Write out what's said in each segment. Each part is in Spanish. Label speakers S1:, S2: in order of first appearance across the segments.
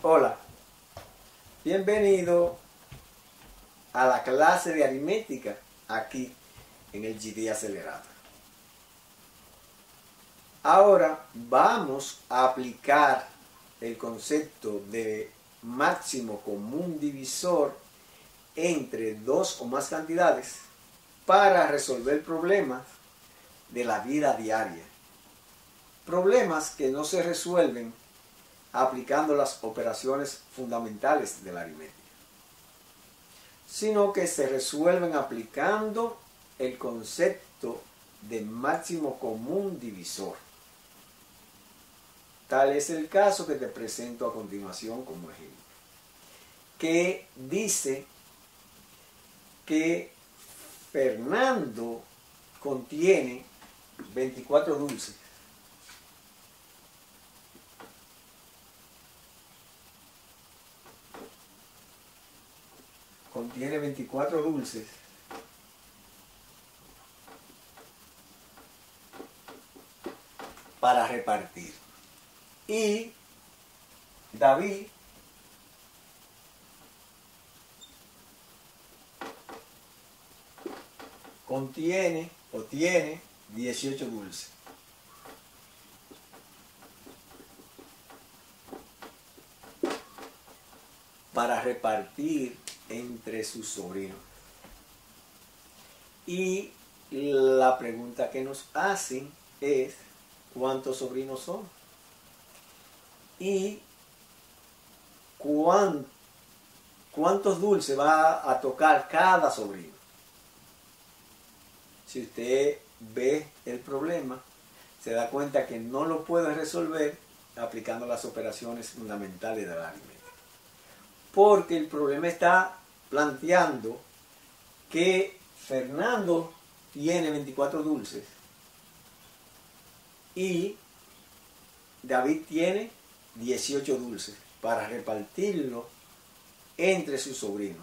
S1: Hola, bienvenido a la clase de aritmética aquí en el GD Accelerator. Ahora vamos a aplicar el concepto de máximo común divisor entre dos o más cantidades para resolver problemas de la vida diaria. Problemas que no se resuelven aplicando las operaciones fundamentales de la aritmética, sino que se resuelven aplicando el concepto de máximo común divisor. Tal es el caso que te presento a continuación como ejemplo, que dice que Fernando contiene 24 dulces. Contiene 24 dulces para repartir. Y David contiene o tiene 18 dulces. Para repartir entre sus sobrinos. Y la pregunta que nos hacen es ¿cuántos sobrinos son? Y ¿cuántos dulces va a tocar cada sobrino? Si usted ve el problema, se da cuenta que no lo puede resolver aplicando las operaciones fundamentales de la aritmética. Porque el problema está planteando que Fernando tiene 24 dulces y David tiene 18 dulces para repartirlo entre sus sobrinos.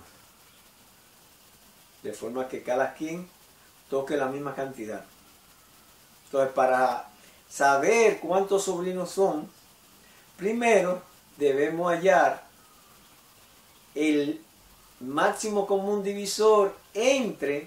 S1: De forma que cada quien toque la misma cantidad. Entonces, para saber cuántos sobrinos son, primero debemos hallar el máximo común divisor entre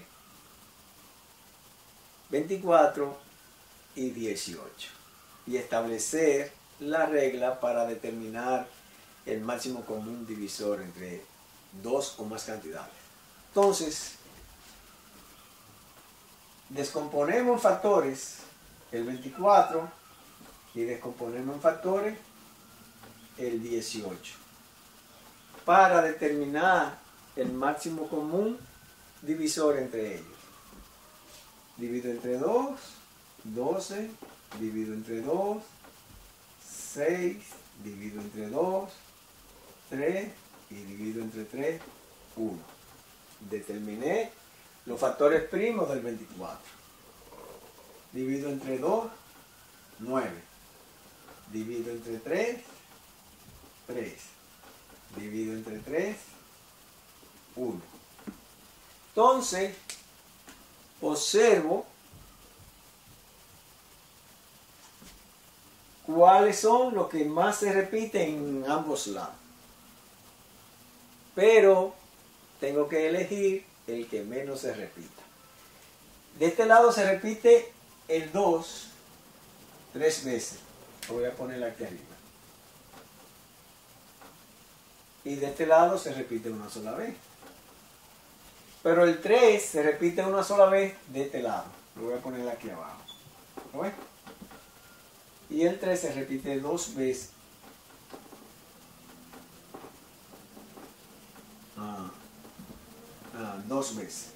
S1: 24 y 18 y establecer la regla para determinar el máximo común divisor entre dos o más cantidades. Entonces, descomponemos en factores el 24 y descomponemos en factores el 18 para determinar el máximo común divisor entre ellos. Divido entre 2, 12, divido entre 2, 6, divido entre 2, 3 y divido entre 3, 1. Determiné los factores primos del 24. Divido entre 2, 9. Divido entre 3, 3. Divido entre 3, 1. Entonces, observo cuáles son los que más se repiten en ambos lados. Pero tengo que elegir el que menos se repita. De este lado se repite el 2 3 veces. Lo voy a poner aquí arriba. Y de este lado se repite una sola vez. Pero el 3 se repite una sola vez de este lado. Lo voy a poner aquí abajo. ¿Lo ves? Y el 3 se repite 2 veces. Dos veces.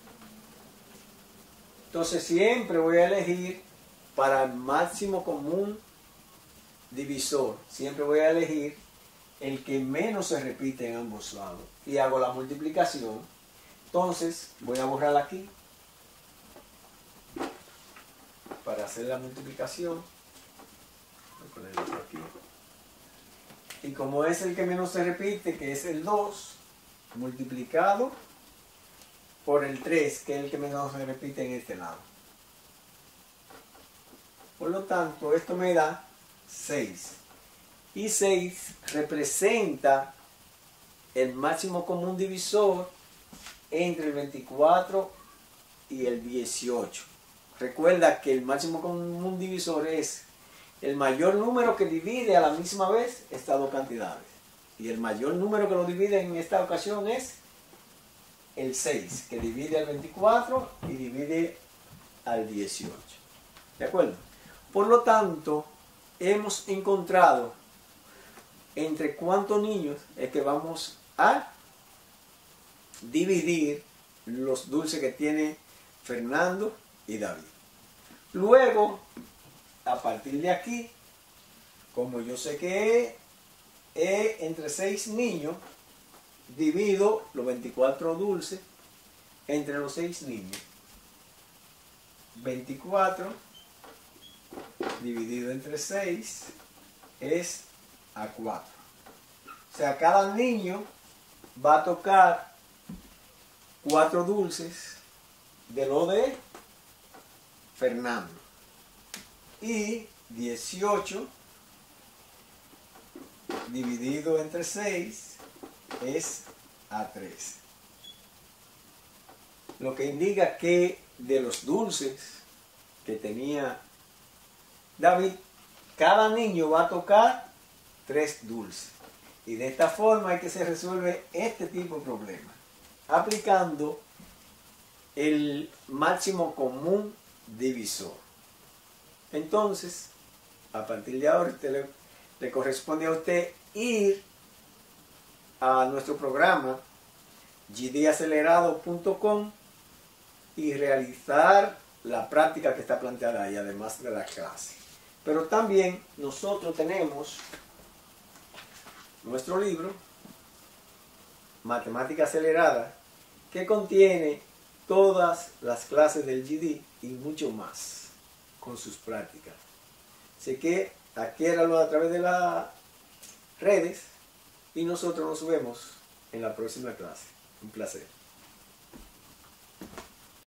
S1: Entonces siempre voy a elegir para el máximo común divisor. Siempre voy a elegir el que menos se repite en ambos lados. Y hago la multiplicación. Entonces voy a borrar aquí. Para hacer la multiplicación. Voy a ponerlo por aquí. Y como es el que menos se repite, que es el 2, multiplicado por el 3, que es el que menos se repite en este lado. Por lo tanto, esto me da 6. Y 6 representa el máximo común divisor entre el 24 y el 18. Recuerda que el máximo común divisor es el mayor número que divide a la misma vez estas dos cantidades. Y el mayor número que lo divide en esta ocasión es el 6, que divide al 24 y divide al 18. ¿De acuerdo? Por lo tanto, hemos encontrado entre cuántos niños es que vamos a dividir los dulces que tiene Fernando y David. Luego, a partir de aquí, como yo sé que es entre 6 niños, divido los 24 dulces entre los 6 niños. 24 dividido entre 6 es a 4. O sea, cada niño va a tocar 4 dulces de lo de Fernando. Y 18 dividido entre 6 es a 3. Lo que indica que de los dulces que tenía David, cada niño va a tocar 3 dulces. Y de esta forma es que se resuelve este tipo de problema, aplicando el máximo común divisor. Entonces, a partir de ahora, le corresponde a usted ir a nuestro programa gdacelerado.com y realizar la práctica que está planteada ahí, además de la clase. Pero también nosotros tenemos nuestro libro, Matemática Acelerada, que contiene todas las clases del GD y mucho más con sus prácticas. Así que adquiéralo a través de las redes y nosotros nos vemos en la próxima clase. Un placer.